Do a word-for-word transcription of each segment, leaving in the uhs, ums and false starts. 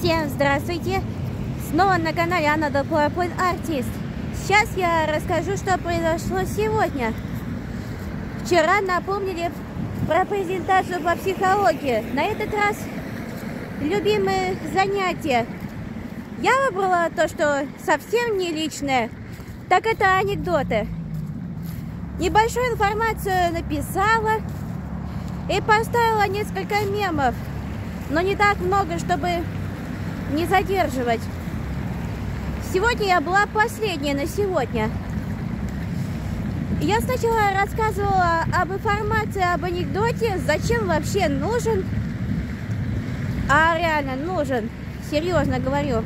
Всем здравствуйте! Снова на канале Анна The PowerPoint Artist. Сейчас я расскажу, что произошло сегодня. Вчера напомнили про презентацию по психологии. На этот раз любимые занятия. Я выбрала то, что совсем не личное, так это анекдоты. Небольшую информацию написала и поставила несколько мемов, но не так много, чтобы не задерживать. Сегодня я была последняя на сегодня. Я сначала рассказывала об информации, об анекдоте, зачем вообще нужен, а реально нужен, серьезно говорю.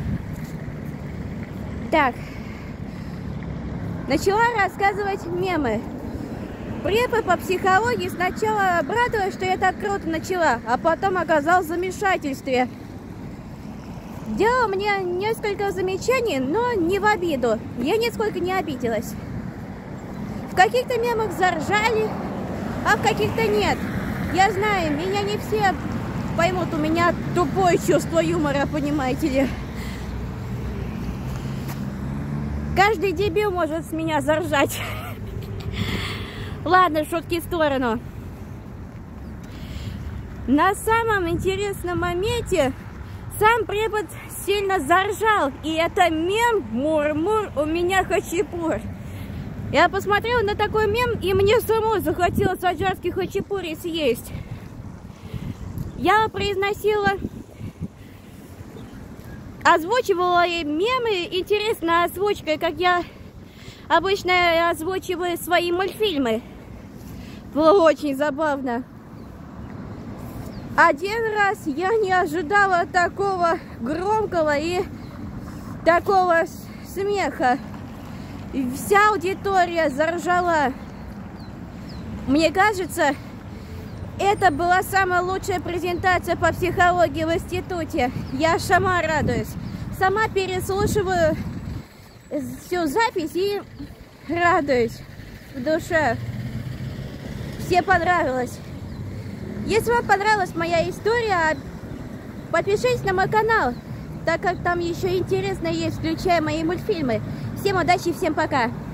Так, начала рассказывать мемы. Препод по психологии сначала обрадовалась, что я так круто начала, а потом оказалась в замешательстве. Делала мне несколько замечаний, но не в обиду. Я нисколько не обиделась. В каких-то мемах заржали, а в каких-то нет. Я знаю, меня не все поймут, у меня тупое чувство юмора, понимаете ли. Каждый дебил может с меня заржать. Ладно, шутки в сторону. На самом интересном моменте сам препод сильно заржал, и это мем «Мур-мур, у меня хачапур». Я посмотрела на такой мем, и мне самой захотелось аджарский хачапури съесть. Я произносила, озвучивала мемы, интересная озвучка, как я обычно озвучиваю свои мультфильмы. Было очень забавно. Один раз я не ожидала такого громкого и такого смеха. Вся аудитория заржала. Мне кажется, это была самая лучшая презентация по психологии в институте. Я сама радуюсь. Сама переслушиваю всю запись и радуюсь в душе. Всем понравилось. Если вам понравилась моя история, подпишитесь на мой канал, так как там еще интересно есть, включая мои мультфильмы. Всем удачи, всем пока!